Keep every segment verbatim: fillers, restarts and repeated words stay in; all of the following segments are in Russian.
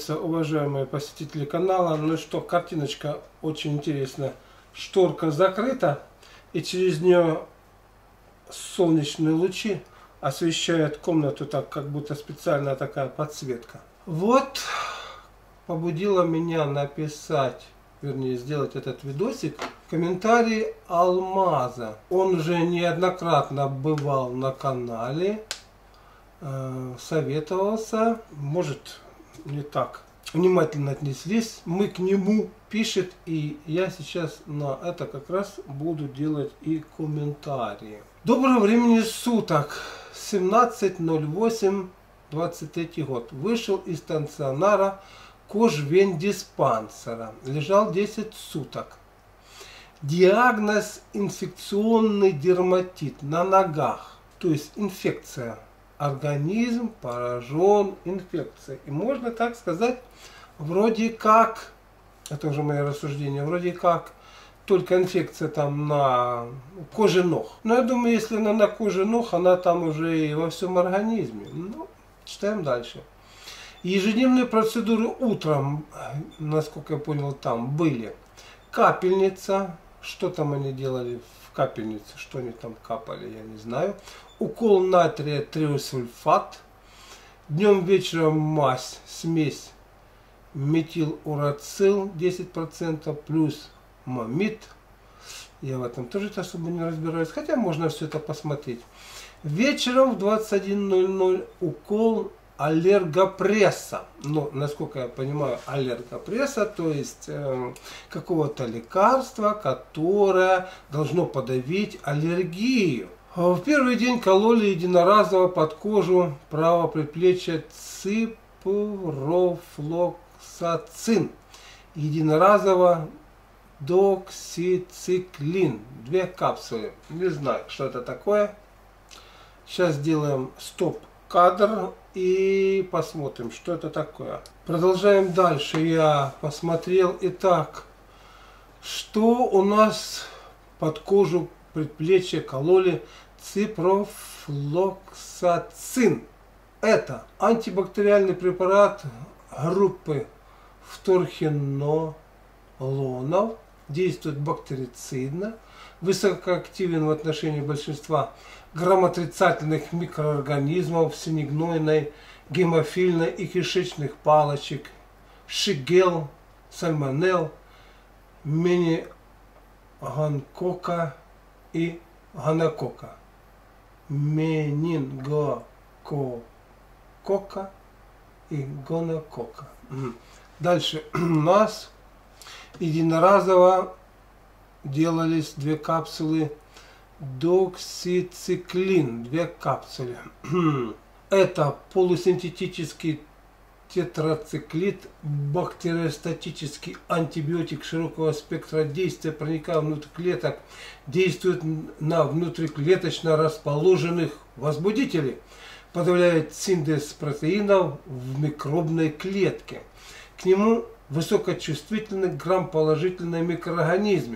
Приветствую, уважаемые посетители канала. Ну что, картиночка очень интересная. Шторка закрыта, и через нее солнечные лучи освещают комнату, так как будто специальная такая подсветка. Вот побудило меня написать, вернее сделать этот видосик, комментарий Алмаза. Он уже неоднократно бывал на канале, э, советовался, может не так внимательно отнеслись мы к нему, пишет, и я сейчас на это как раз буду делать и комментарии. Доброго времени суток, семнадцатое ноль восемь двадцать третий год. Вышел из стационара кожвендиспансера, лежал десять суток. Диагноз инфекционный дерматит на ногах, то есть инфекция. Организм поражен инфекцией. И можно так сказать, вроде как, это уже мое рассуждение, вроде как только инфекция там на коже ног. Но я думаю, если она на коже ног, она там уже и во всем организме. Ну, читаем дальше. Ежедневные процедуры утром, насколько я понял, там были капельница. Что там они делали в капельнице, что они там капали, я не знаю. Укол натрия триосульфат. Днем вечером мазь, смесь метилурацил десять процентов плюс мамид. Я в этом тоже особо не разбираюсь, хотя можно все это посмотреть. Вечером в двадцать один ноль ноль укол аллергопресса. Ну, насколько я понимаю, аллергопресса, то есть э, какого-то лекарства, которое должно подавить аллергию. В первый день кололи единоразово под кожу правого предплечья ципрофлоксацин. Единоразово доксициклин. Две капсулы. Не знаю, что это такое. Сейчас сделаем стоп-кадр и посмотрим, что это такое. Продолжаем дальше. Я посмотрел. Итак, что у нас под кожу предплечья кололи ципрофлоксацин. Это антибактериальный препарат группы вторхинолонов, действует бактерицидно, высокоактивен в отношении большинства грамотрицательных микроорганизмов синегнойной, гемофильной и кишечных палочек, шигел, сальмонелл, менингококка и гонококка. Менингококка и гонококка. Дальше у нас единоразово делались две капсулы доксициклин, две капсулы. Это полусинтетический тетрациклид, бактериостатический антибиотик широкого спектра действия, проникая внутрь клеток, действует на внутриклеточно расположенных возбудителей, подавляет синтез протеинов в микробной клетке. К нему высокочувствительны грамположительные микроорганизмы.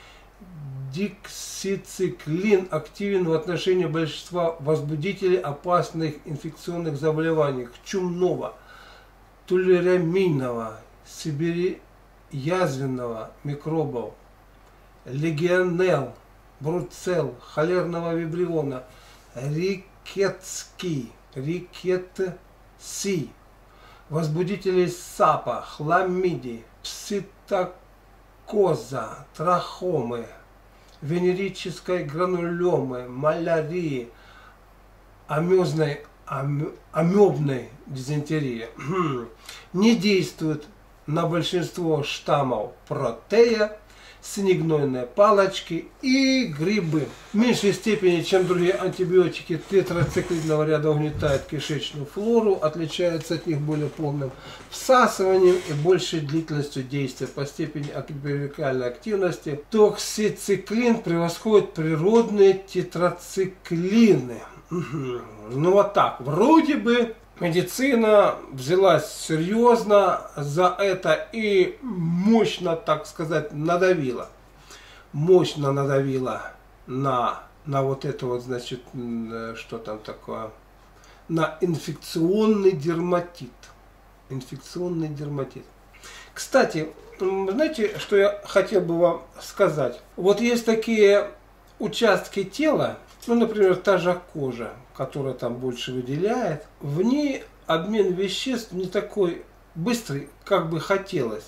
Диксициклин активен в отношении большинства возбудителей опасных инфекционных заболеваний: чумного, тулерамийного, сибири-язвенного микробов, легионелл, бруцелл, холерного вибриона, рикетский, рикетси, возбудителей сапа, хламидий, пситокоза, трахомы, венерической гранулемы, малярии, амебной, амебной дизентерии. Не действует на большинство штаммов протея, синегнойные палочки и грибы. В меньшей степени, чем другие антибиотики тетрациклидного ряда, угнетает кишечную флору, отличается от них более полным всасыванием и большей длительностью действия. По степени антибиотикальной активности доксициклин превосходит природные тетрациклины. Ну вот так, вроде бы медицина взялась серьезно за это и мощно, так сказать, надавила. Мощно надавила на, на вот это вот, значит, что там такое, на инфекционный дерматит. инфекционный дерматит. Кстати, знаете, что я хотел бы вам сказать? Вот есть такие участки тела, ну, например, та же кожа, которая там больше выделяет, в ней обмен веществ не такой быстрый, как бы хотелось.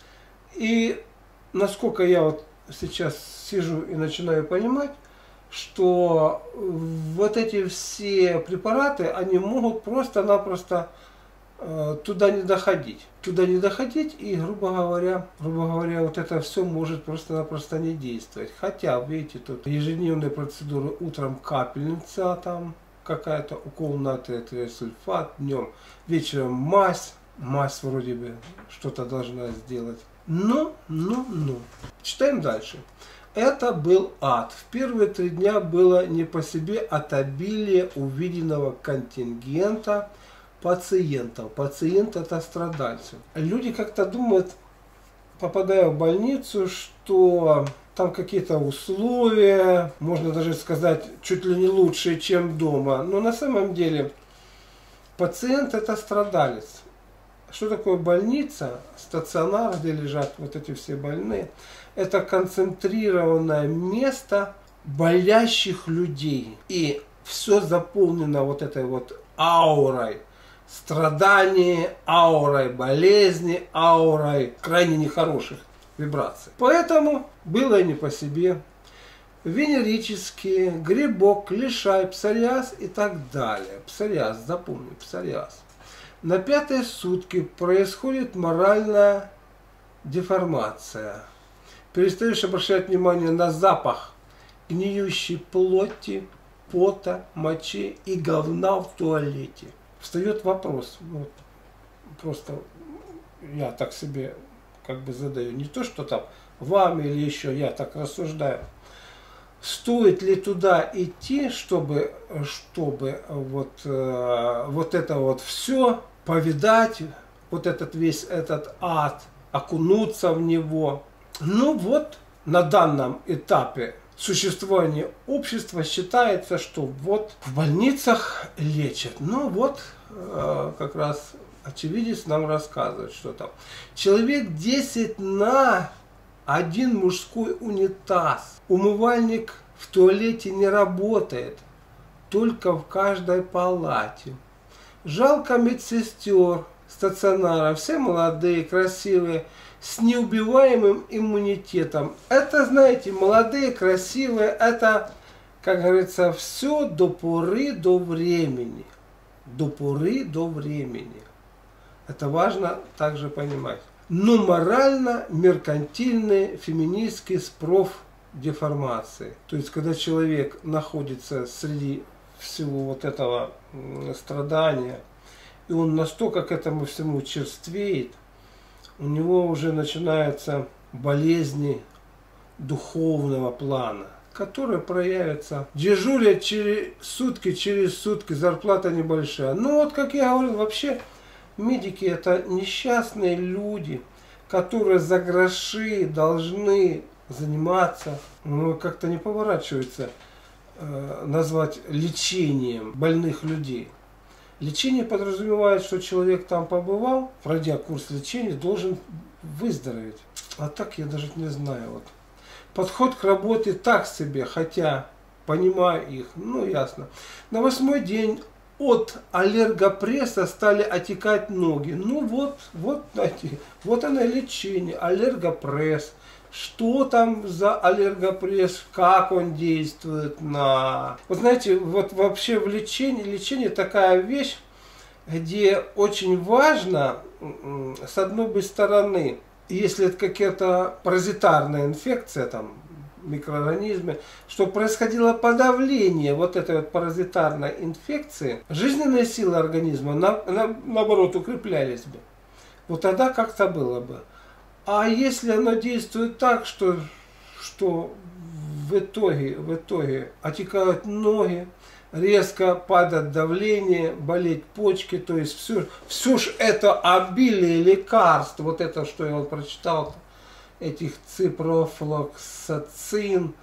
И насколько я вот сейчас сижу и начинаю понимать, что вот эти все препараты, они могут просто-напросто э, туда не доходить. Туда не доходить, и, грубо говоря, грубо говоря, вот это все может просто-напросто не действовать. Хотя, видите, тут ежедневные процедуры, утром капельница, там какая-то, укол натрия триосульфат, днем, вечером мазь, мазь вроде бы что-то должна сделать. Ну, ну, ну. Читаем дальше. Это был ад. В первые три дня было не по себе от обилия увиденного контингента пациентов. Пациент это страдальцы. Люди как-то думают, попадая в больницу, что там какие-то условия, можно даже сказать, чуть ли не лучшие, чем дома. Но на самом деле пациент это страдалец. Что такое больница, стационар, где лежат вот эти все больные? Это концентрированное место болящих людей. И все заполнено вот этой вот аурой страдания, аурой болезни, аурой крайне нехороших вибраций. Поэтому было и не по себе. Венерические, грибок, лишай, псориаз и так далее. Псориаз, запомни, псориаз. На пятые сутки происходит моральная деформация. Перестаешь обращать внимание на запах гниющей плоти, пота, мочи и говна в туалете. Встает вопрос, вот, просто я так себе как бы задаю, не то что там вам или еще, я так рассуждаю. Стоит ли туда идти, чтобы, чтобы вот, э, вот это вот все повидать, вот этот весь этот ад, окунуться в него? Ну вот, на данном этапе существования общества считается, что вот в больницах лечат. Ну вот, э, как раз очевидец нам рассказывает, что там. Человек десять на один мужской унитаз. Умывальник в туалете не работает, только в каждой палате. Жалко медсестер стационара, все молодые, красивые, с неубиваемым иммунитетом. Это, знаете, молодые, красивые, это, как говорится, все до поры до времени. До поры до времени. Это важно также понимать. Но морально меркантильный феминистский спроф деформации. То есть, когда человек находится среди всего вот этого страдания, и он настолько к этому всему черствеет, у него уже начинаются болезни духовного плана, которые проявятся. Дежурят через сутки, через сутки, зарплата небольшая. Ну вот, как я говорил, вообще медики это несчастные люди, которые за гроши должны заниматься, но как-то не поворачивается э, назвать лечением больных людей. Лечение подразумевает, что человек там побывал, пройдя курс лечения, должен выздороветь. А так я даже не знаю. Вот. Подход к работе так себе, хотя понимаю их, ну ясно. На восьмой день от аллергопресса стали отекать ноги. Ну вот, вот, знаете, вот оно лечение, аллергопресс. Что там за аллергопресс, как он действует на... Вот знаете, вот вообще в лечении, лечение такая вещь, где очень важно, с одной бы стороны, если это какая-то паразитарная инфекция, там, микроорганизмы, что происходило подавление вот этой вот паразитарной инфекции, жизненные силы организма, на, на, наоборот, укреплялись бы. Вот тогда как-то было бы. А если оно действует так, что, что в итоге, в итоге отекают ноги, резко падает давление, болеть почки, то есть все, все ж это обилие лекарств, вот это, что я вот прочитал, этих ципрофлоксацин,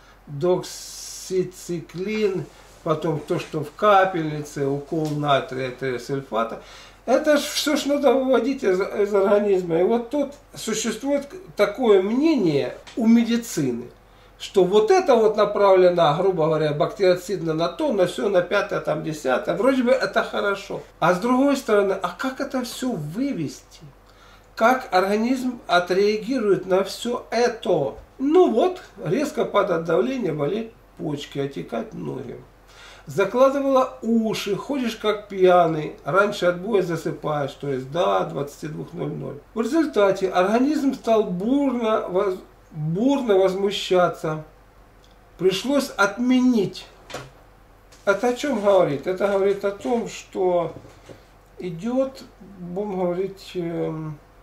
доксициклин, потом то, что в капельнице, укол натрия триосульфата, Это ж все ж надо выводить из, из организма. И вот тут существует такое мнение у медицины, что вот это вот направлено, грубо говоря, бактерицидно на то, на все, на пятое, там, десятое. Вроде бы это хорошо. А с другой стороны, а как это все вывести? Как организм отреагирует на все это? Ну вот, резко падает давление, болит почки, отекать ноги. Закладывала уши, ходишь как пьяный, раньше отбоя засыпаешь, то есть до двадцати двух ноль-ноль. В результате организм стал бурно, воз, бурно возмущаться. Пришлось отменить. Это о чем говорит? Это говорит о том, что идет, будем говорить, э,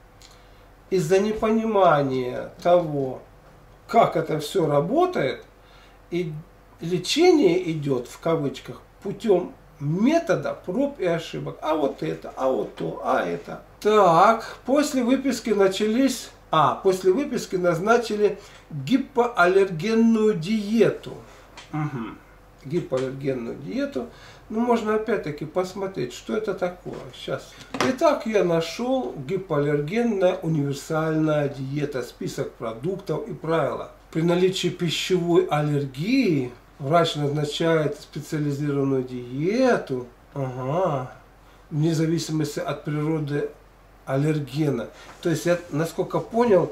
из-за непонимания того, как это все работает, и лечение идет, в кавычках, путем метода проб и ошибок. А вот это, а вот то, а это. Так, после выписки начались... А, после выписки назначили гипоаллергенную диету. Угу. Гипоаллергенную диету. Ну, можно опять-таки посмотреть, что это такое. Сейчас. Итак, я нашел гипоаллергенная универсальная диета. Список продуктов и правила. При наличии пищевой аллергии врач назначает специализированную диету, ага, вне зависимости от природы аллергена. То есть я, насколько понял,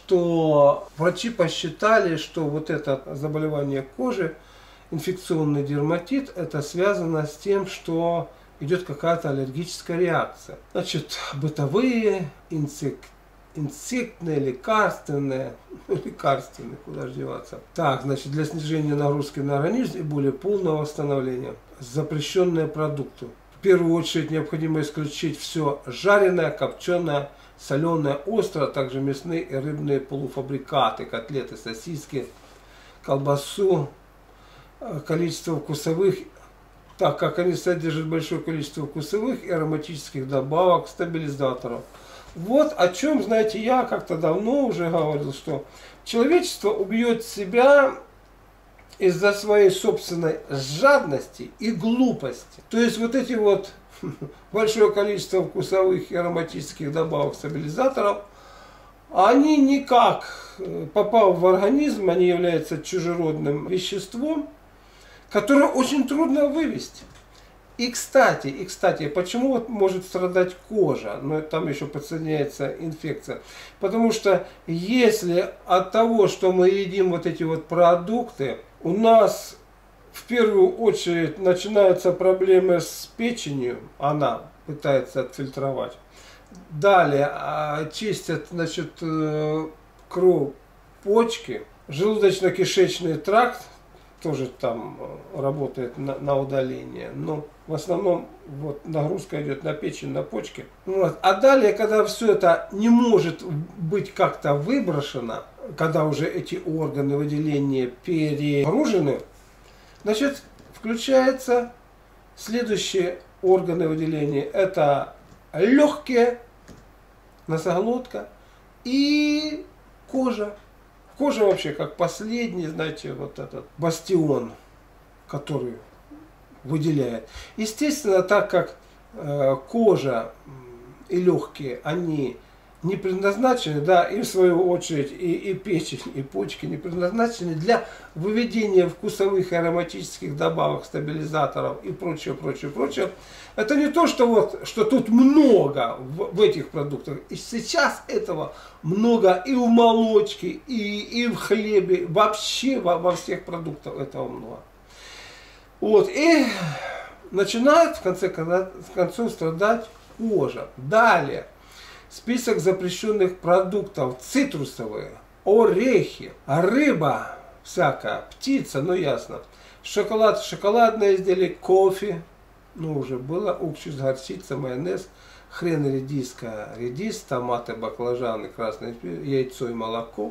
что врачи посчитали, что вот это заболевание кожи, инфекционный дерматит, это связано с тем, что идет какая-то аллергическая реакция. Значит, бытовые, инсективные, инсектные, лекарственные, лекарственные, куда же деваться. Так, значит, для снижения нагрузки на организм и более полного восстановления. Запрещенные продукты. В первую очередь необходимо исключить все жареное, копченое, соленое, острое, а также мясные и рыбные полуфабрикаты, котлеты, сосиски, колбасу, количество вкусовых, так как они содержат большое количество вкусовых и ароматических добавок, стабилизаторов. Вот о чем, знаете, я как-то давно уже говорил, что человечество убьет себя из-за своей собственной жадности и глупости. То есть вот эти вот большое количество вкусовых и ароматических добавок, стабилизаторов, они никак, попав в организм, они являются чужеродным веществом, которое очень трудно вывести. И кстати, и кстати, почему вот может страдать кожа? Но там еще подсоединяется инфекция. Потому что если от того, что мы едим вот эти вот продукты, у нас в первую очередь начинаются проблемы с печенью, она пытается отфильтровать. Далее чистят, значит, кровь, почки, желудочно-кишечный тракт тоже там работает на, на удаление, но в основном вот нагрузка идет на печень, на почки. Вот. А далее, когда все это не может быть как-то выброшено, когда уже эти органы выделения перегружены, значит, включаются следующие органы выделения. Это легкие, носоглотка и кожа. Кожа вообще как последний, знаете, вот этот бастион, который выделяет. Естественно, так как э, кожа и легкие, они не предназначены, да, и в свою очередь и, и печень, и почки не предназначены для выведения вкусовых и ароматических добавок, стабилизаторов и прочее, прочее, прочее. Это не то, что вот, что тут много в, в этих продуктах. И сейчас этого много и в молочке, и, и в хлебе, вообще во, во всех продуктах этого много. Вот, и начинает в конце концов страдать кожа. Далее. Список запрещенных продуктов: цитрусовые, орехи, рыба всякая, птица, ну ясно, шоколад, шоколадные изделия, кофе, ну уже было, уксус, горчица, майонез, хрен редиска, редис, томаты, баклажаны, красное яйцо и молоко,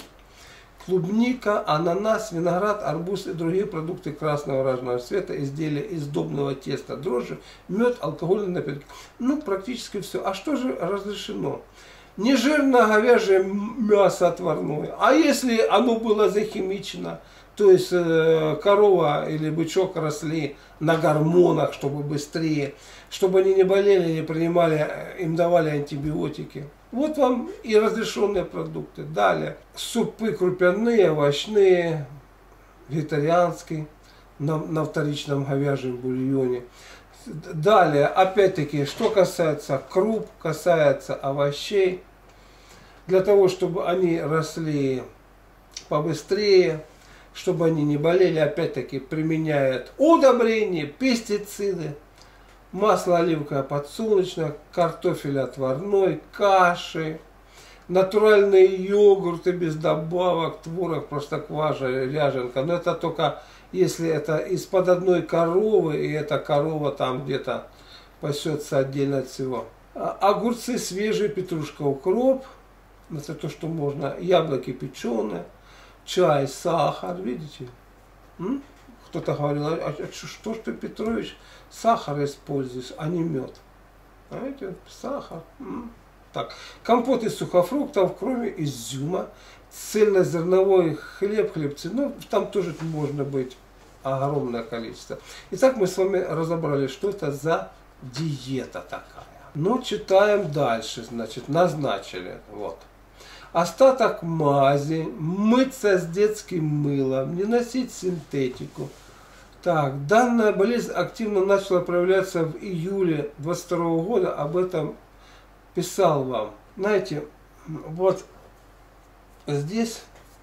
клубника, ананас, виноград, арбуз и другие продукты красного ражного цвета, изделия из сдобного теста, дрожжи, мед, алкогольные напитки. Ну, практически все. А что же разрешено? Нежирное говяжье мясо отварное. А если оно было захимичено, То есть э, корова или бычок росли на гормонах, чтобы быстрее, чтобы они не болели, не принимали, им давали антибиотики. Вот вам и разрешенные продукты. Далее, супы крупяные, овощные, вегетарианский, на, на вторичном говяжьем бульоне. Далее, опять-таки, что касается круп, касается овощей, для того, чтобы они росли побыстрее, чтобы они не болели, опять-таки применяют удобрения, пестициды, масло оливковое подсолнечное, картофель отварной, каши, натуральные йогурты без добавок, творог, простокваша, ряженка. Но это только если это из-под одной коровы, и эта корова там где-то пасется отдельно от всего. Огурцы свежие, петрушка, укроп, это то, что можно, яблоки печеные, чай, сахар, видите? Кто-то говорил, а, а что ж ты, Петрович, сахар используешь, а не мед? А видите, сахар. М? Так, компот из сухофруктов, кроме изюма, цельнозерновой хлеб, хлебцы, ну, там тоже можно быть огромное количество. Итак, мы с вами разобрали, что это за диета такая. Но читаем дальше, значит, назначили, вот. Остаток мази, мыться с детским мылом, не носить синтетику. Так, данная болезнь активно начала проявляться в июле двадцать второго года, об этом писал вам. Знаете, вот здесь,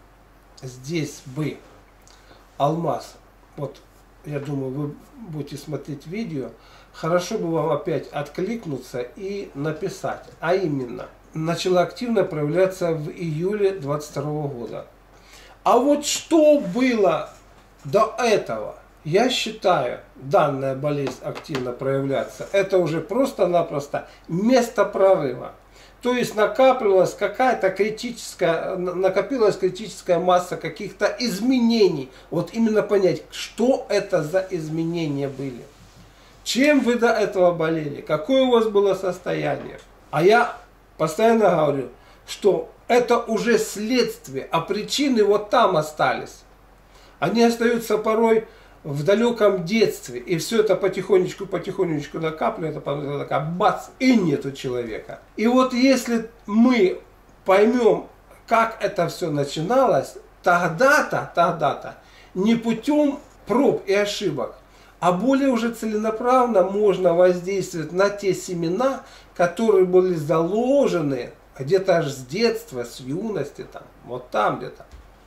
здесь бы алмаз, вот я думаю, вы будете смотреть видео, хорошо бы вам опять откликнуться и написать, а именно, начала активно проявляться в июле двадцать второго года. А вот что было до этого? Я считаю, данная болезнь активно проявляться, это уже просто-напросто место прорыва. То есть накапливалась какая-то критическая, накопилась критическая масса каких-то изменений. Вот именно понять, что это за изменения были. Чем вы до этого болели, какое у вас было состояние. А я постоянно говорю, что это уже следствие, а причины вот там остались. Они остаются порой в далеком детстве, и все это потихонечку-потихонечку накапливается, потом такая бац, и нету человека. И вот если мы поймем, как это все начиналось, тогда-то, тогда-то, не путем проб и ошибок, а более уже целенаправленно можно воздействовать на те семена, которые были заложены где-то аж с детства, с юности, там, вот там где-то.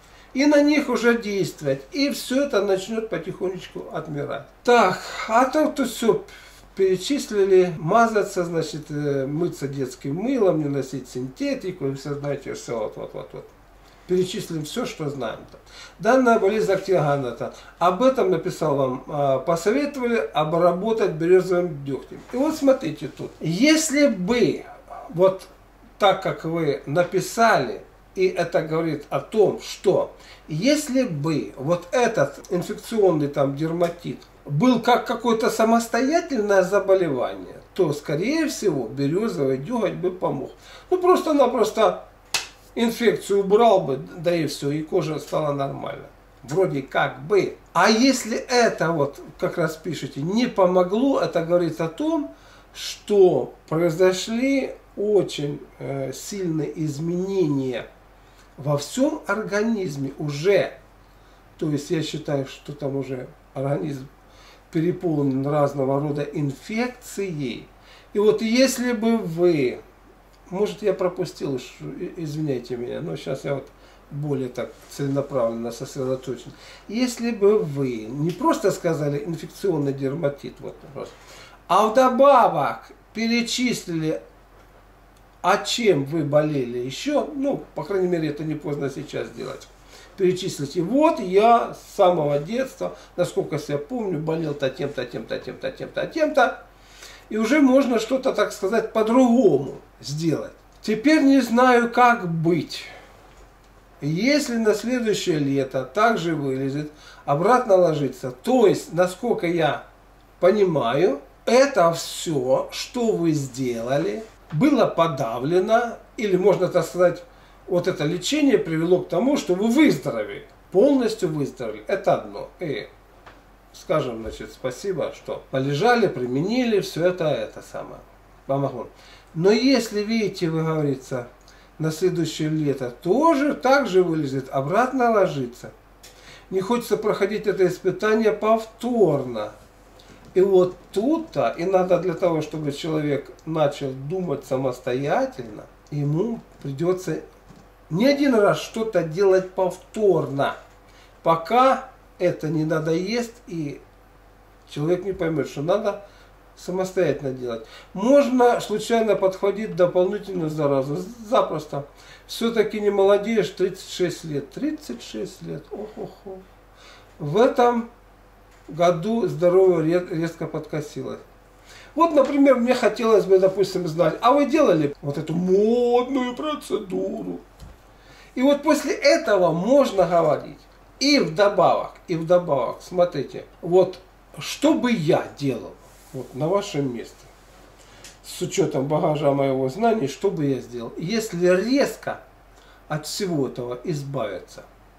И на них уже действовать. И все это начнет потихонечку отмирать. Так, а то, то все перечислили. Мазаться, значит, мыться детским мылом, не носить синтетику. И все, знаете, все вот, вот, вот, вот. Перечислим все, что знаем. Данная болезнь активна. Об этом написал вам, посоветовали обработать березовым дегтем. И вот смотрите тут. Если бы, вот так как вы написали, и это говорит о том, что если бы вот этот инфекционный там дерматит был как какое-то самостоятельное заболевание, то, скорее всего, березовый деготь бы помог. Ну, просто-напросто инфекцию убрал бы, да и все, и кожа стала нормально. Вроде как бы. А если это, вот как раз пишете, не помогло, это говорит о том, что произошли очень э, сильные изменения во всем организме уже. То есть я считаю, что там уже организм переполнен разного рода инфекцией. И вот если бы вы, может я пропустил, извиняйте меня, но сейчас я вот более так целенаправленно сосредоточен. Если бы вы не просто сказали инфекционный дерматит, вот вопрос, а вдобавок перечислили, а чем вы болели еще, ну, по крайней мере, это не поздно сейчас сделать. Перечислите. Вот я с самого детства, насколько я помню, болел-то тем-то, тем-то, тем-то, тем-то, тем-то. И уже можно что-то, так сказать, по-другому сделать. Теперь не знаю, как быть. Если на следующее лето также вылезет, обратно ложится. То есть, насколько я понимаю, это все, что вы сделали, было подавлено, или можно так сказать, вот это лечение привело к тому, что вы выздоровели. полностью выздоровели, это одно. И скажем, значит, спасибо, что полежали, применили, все это, это самое, помогло. Но если, видите, вы говорится, на следующее лето тоже так же вылезет, обратно ложится. Не хочется проходить это испытание повторно. И вот тут-то, и надо для того, чтобы человек начал думать самостоятельно, ему придется не один раз что-то делать повторно, пока это не надоест и человек не поймет, что надо самостоятельно делать. Можно случайно подхватить дополнительную заразу. Запросто. Все-таки не молодеешь, тридцать шесть лет. тридцать шесть лет. Ох-ох-ох. В этом году здоровье резко подкосилось. Вот, например, мне хотелось бы, допустим, знать, а вы делали вот эту модную процедуру? И вот после этого можно говорить. И вдобавок, и вдобавок, смотрите, вот что бы я делал вот, на вашем месте, с учетом багажа моего знаний, что бы я сделал, если резко от всего этого избавиться?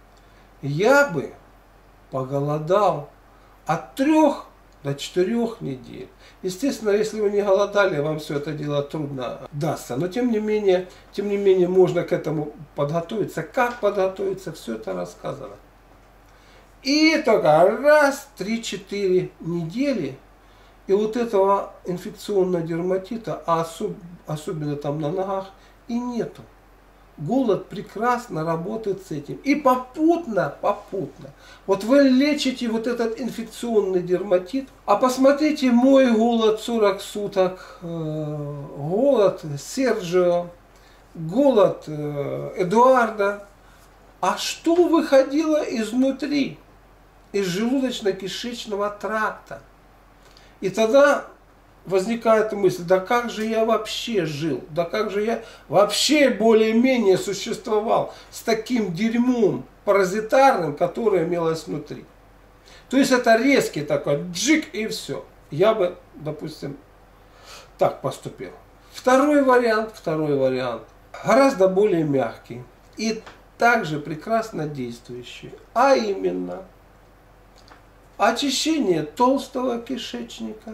Я бы поголодал от трех до четырех недель. Естественно, если вы не голодали, вам все это дело трудно дастся. Но тем не менее, тем не менее, можно к этому подготовиться. Как подготовиться, все это рассказано. И только раз, три-четыре недели, и вот этого инфекционного дерматита, а особ, особенно там на ногах, и нету. Голод прекрасно работает с этим. И попутно, попутно. Вот вы лечите вот этот инфекционный дерматит, а посмотрите мой голод сорок суток, э, голод Серджио, голод э, Эдуарда. А что выходило изнутри? Из желудочно-кишечного тракта. И тогда возникает мысль, да как же я вообще жил, да как же я вообще более-менее существовал с таким дерьмом паразитарным, которое имелось внутри. То есть это резкий такой джик и все. Я бы, допустим, так поступил. Второй вариант, второй вариант, гораздо более мягкий и также прекрасно действующий, а именно очищение толстого кишечника,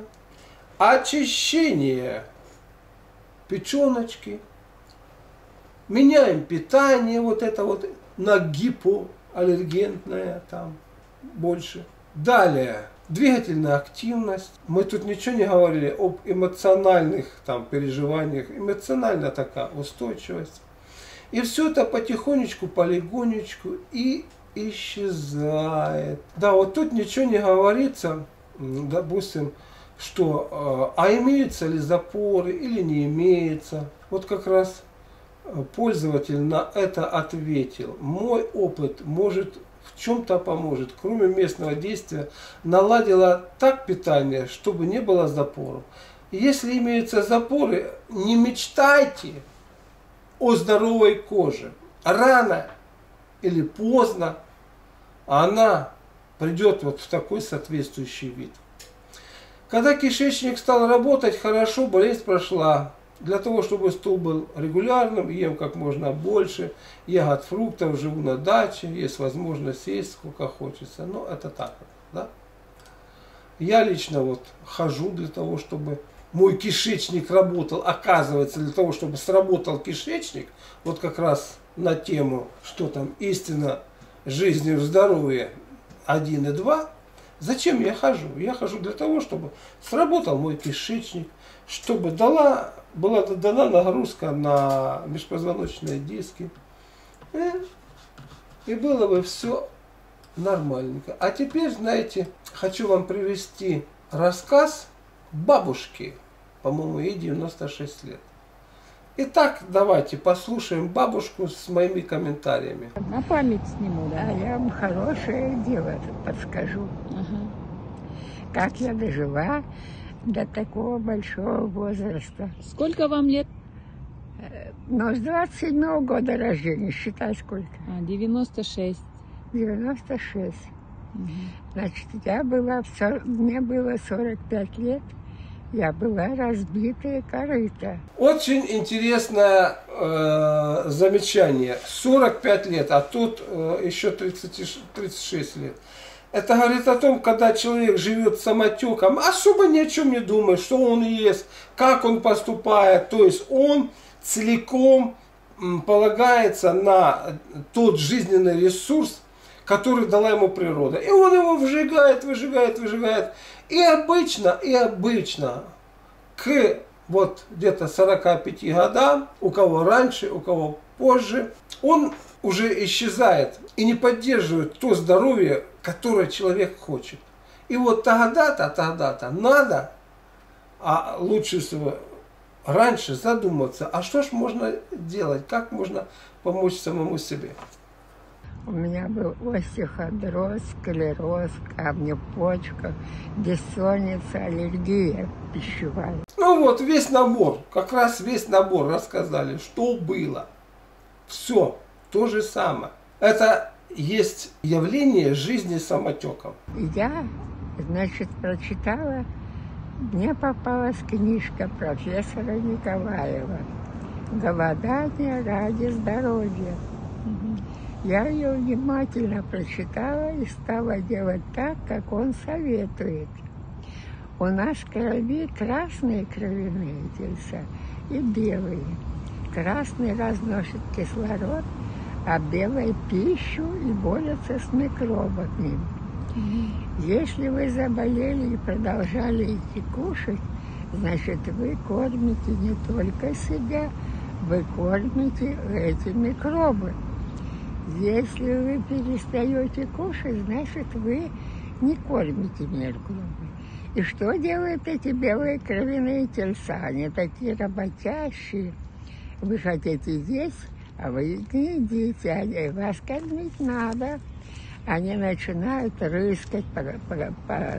очищение печеночки, меняем питание, вот это вот на гипоаллергентное там больше. Далее, двигательная активность. Мы тут ничего не говорили об эмоциональных там переживаниях, эмоциональная такая устойчивость. И все это потихонечку, полигонечку и исчезает. Да, вот тут ничего не говорится, допустим, что, а имеются ли запоры или не имеется. Вот как раз пользователь на это ответил. Мой опыт может в чем-то поможет, кроме местного действия, наладила так питание, чтобы не было запоров. Если имеются запоры, не мечтайте о здоровой коже. Рано или поздно она придет вот в такой соответствующий вид. Когда кишечник стал работать хорошо, болезнь прошла. Для того, чтобы стул был регулярным, ем как можно больше, ягод, фруктов, живу на даче, есть возможность есть сколько хочется. Но это так вот, да? Я лично вот хожу для того, чтобы мой кишечник работал. Оказывается, для того, чтобы сработал кишечник, вот как раз на тему, что там истина жизни в здоровье один и два. Зачем я хожу? Я хожу для того, чтобы сработал мой кишечник, чтобы дала, была дана нагрузка на межпозвоночные диски. И, и было бы все нормальненько. А теперь, знаете, хочу вам привести рассказ бабушки, по-моему, ей девяносто шесть лет. Итак, давайте послушаем бабушку с моими комментариями. На память сниму, да? А я вам хорошее дело подскажу. Ага. Как я дожила до такого большого возраста. Сколько вам лет? Но с двадцать седьмого года рождения, считай сколько. А, девяносто шесть. девяносто шесть. Угу. Значит, я была, в сорок, мне было сорок пять лет. Я была разбитая корыта. Очень интересное э, замечание. сорок пять лет, а тут э, еще тридцать, тридцать шесть лет. Это говорит о том, когда человек живет самотеком, особо ни о чем не думает, что он ест, как он поступает. То есть он целиком полагается на тот жизненный ресурс, который дала ему природа. И он его выжигает, выжигает, выжигает. И обычно, и обычно к вот где-то сорока пяти годам, у кого раньше, у кого позже, он уже исчезает и не поддерживает то здоровье, которое человек хочет. И вот тогда-то, тогда-то надо, а лучше всего раньше задуматься, а что ж можно делать, как можно помочь самому себе. У меня был остеохондроз, склероз, камни в почках, бессонница, аллергия пищевая. Ну вот, весь набор, как раз весь набор рассказали, что было. Все, то же самое. Это есть явление жизни самотеком. Я, значит, прочитала, мне попалась книжка профессора Николаева «Голодание ради здоровья». Я ее внимательно прочитала и стала делать так, как он советует. У нас в крови красные кровяные тельца и белые. Красный разносит кислород, а белые пищу и борются с микробами. Если вы заболели и продолжали идти кушать, значит, вы кормите не только себя, вы кормите эти микробы. Если вы перестаете кушать, значит, вы не кормите микробы. И что делают эти белые кровяные тельца? Они такие работящие. Вы хотите есть, а вы не едите, а вас кормить надо. Они начинают рыскать, по, по, по,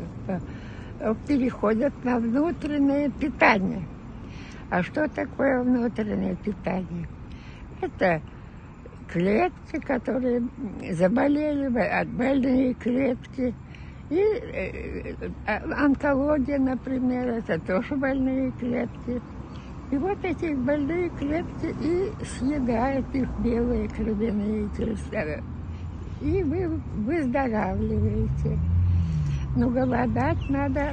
по, переходят на внутреннее питание. А что такое внутреннее питание? Это клетки, которые заболели, больные клетки. И э, онкология, например, это тоже больные клетки. И вот эти больные клетки и съедают их белые кровяные тельца. И вы выздоравливаете. Но голодать надо,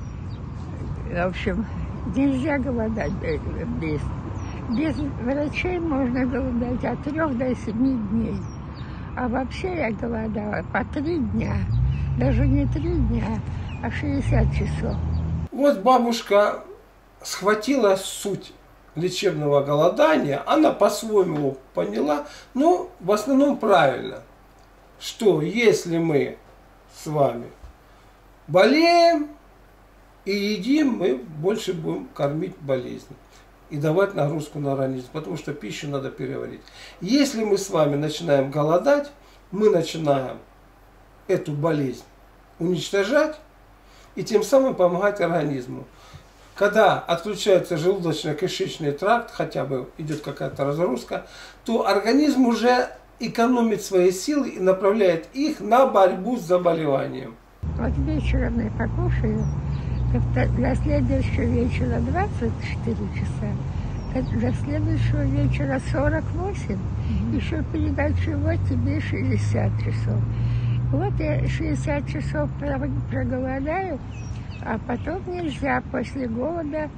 в общем, нельзя голодать без, без врачей можно голодать от трех до семи дней. А вообще я голодала по три дня. Даже не три дня, а шестьдесят часов. Вот бабушка схватила суть лечебного голодания, она по-своему поняла, но в основном правильно, что если мы с вами болеем и едим, мы больше будем кормить болезнь и давать нагрузку на организм, потому что пищу надо переварить. Если мы с вами начинаем голодать, мы начинаем эту болезнь уничтожать и тем самым помогать организму. Когда отключается желудочно-кишечный тракт, хотя бы идет какая-то разгрузка, то организм уже экономит свои силы и направляет их на борьбу с заболеванием. Вот вечером я покушаю, для следующего вечера двадцать четыре часа, для следующего вечера сорок восемь, mm-hmm. еще передачу вот тебе шестьдесят часов. Вот я шестьдесят часов проголодаю, а потом нельзя после голода,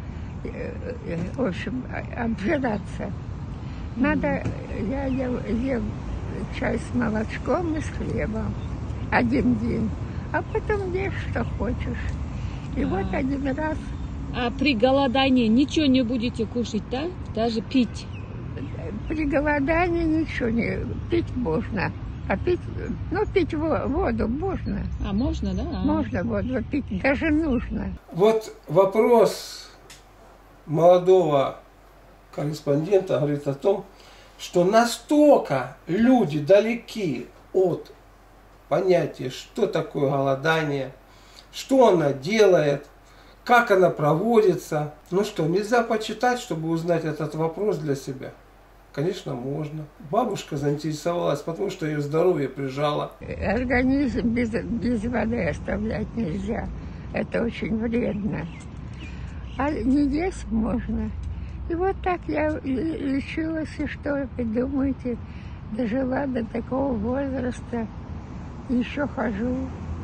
в общем, обжираться. Надо, я ем, ем чай с молочком и с хлебом один день, а потом ешь, что хочешь. И а. вот один раз. А при голодании ничего не будете кушать, да? Даже пить? При голодании ничего не... Пить можно. А пить, ну, пить воду можно. А можно, да? Можно воду пить, даже нужно. Вот вопрос молодого корреспондента говорит о том, что настолько люди далеки от понятия, что такое голодание, что она делает, как она проводится. Ну что, нельзя почитать, чтобы узнать этот вопрос для себя? Конечно, можно. Бабушка заинтересовалась, потому что ее здоровье прижало. Организм без, без воды оставлять нельзя. Это очень вредно. а не есть можно. И вот так я лечилась, и что, вы думаете, дожила до такого возраста, еще хожу.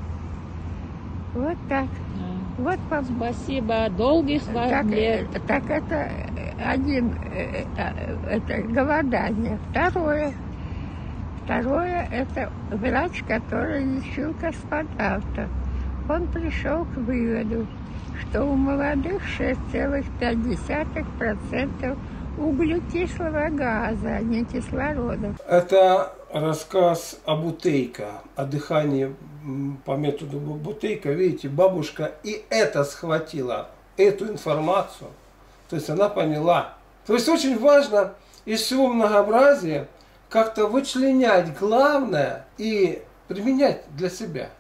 Вот так. Да. Вот по... Спасибо, долгих вам так, лет. Так это один, это голодание. Второе, второе, это врач, который лечил космонавтов. Он пришел к выводу, что у молодых шесть целых пять десятых процента углекислого газа, а не кислорода. Это рассказ о Бутейко, о дыхании по методу Бутейко. Видите, бабушка и это схватила, эту информацию. То есть она поняла. То есть очень важно из всего многообразия как-то вычленять главное и применять для себя.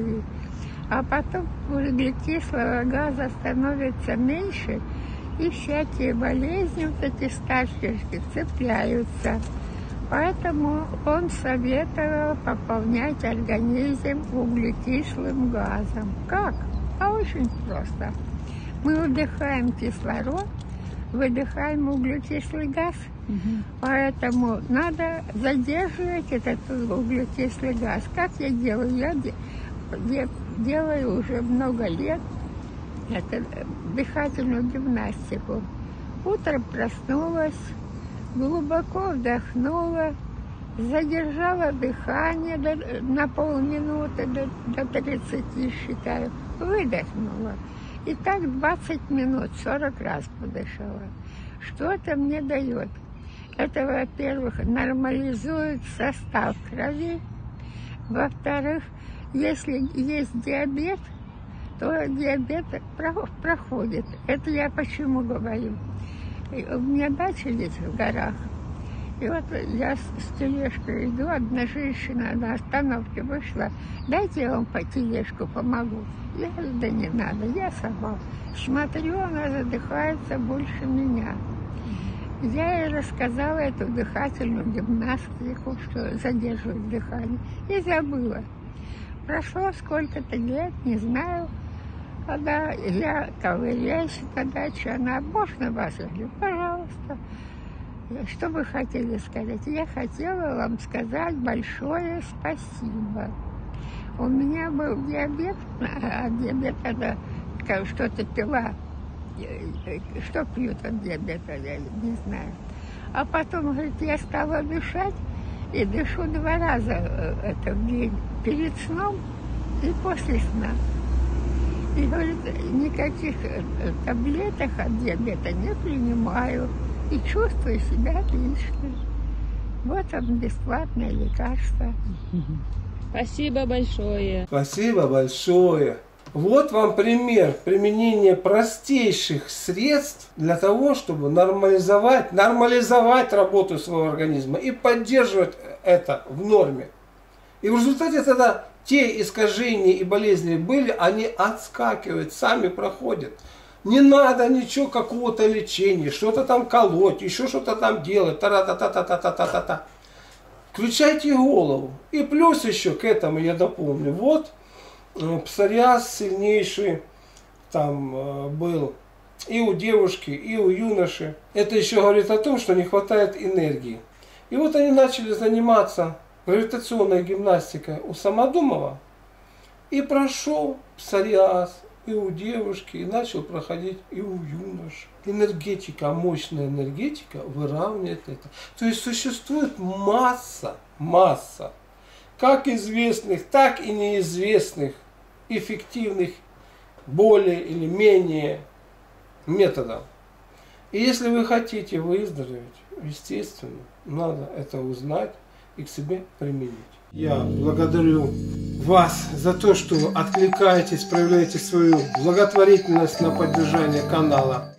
А потом углекислого газа становится меньше, и всякие болезни, вот эти старческие, цепляются. Поэтому он советовал пополнять организм углекислым газом. Как? А очень просто. Мы вдыхаем кислород, выдыхаем углекислый газ. Угу. Поэтому надо задерживать этот углекислый газ. Как я делаю? Я де делаю уже много лет. Это дыхательную гимнастику. Утром проснулась, глубоко вдохнула, задержала дыхание до, на полминуты, до, до тридцати, считаю, выдохнула. И так двадцать минут, сорок раз подышала. Что это мне дает? Это, во-первых, нормализует состав крови. Во-вторых, если есть диабет, то диабет проходит. Это я почему говорю? У меня дача здесь в горах. И вот я с тележкой иду, одна женщина на остановке вышла. Дайте я вам по тележку помогу. Я говорю, да не надо, я сама. Смотрю, она задыхается больше меня. Я ей рассказала эту дыхательную гимнастику, что задерживает дыхание, и забыла. Прошло сколько-то лет, не знаю, когда я ковыряюсь на даче, она, можно вас? Я говорю, пожалуйста. Что вы хотели сказать? Я хотела вам сказать большое спасибо. У меня был диабет, а диабет это что-то пила. Что пьют от диабета, я не знаю. А потом, говорит, я стала дышать, и дышу два раза это в день, перед сном и после сна. И, говорит, никаких таблеток от диабета не принимаю, и чувствую себя отлично. Вот вам бесплатное лекарство. Спасибо большое. Спасибо большое. Вот вам пример применения простейших средств для того, чтобы нормализовать, нормализовать работу своего организма и поддерживать это в норме. И в результате тогда те искажения и болезни были, они отскакивают, сами проходят. Не надо ничего, какого-то лечения, что-то там колоть, еще что-то там делать. Та-та-та-та-та-та-та-та. Включайте голову. И плюс еще к этому я дополню. Вот псориаз сильнейший там был и у девушки, и у юноши. Это еще говорит о том, что не хватает энергии. И вот они начали заниматься гравитационной гимнастикой у Самодумова. И прошел псориаз и у девушки, и начал проходить и у юноши. Энергетика, мощная энергетика выравнивает это. То есть существует масса, масса, как известных, так и неизвестных, эффективных, более или менее методов. И если вы хотите выздороветь, естественно, надо это узнать и к себе применить. Я благодарю вас за то, что откликаетесь, проявляете свою благотворительность на поддержание канала.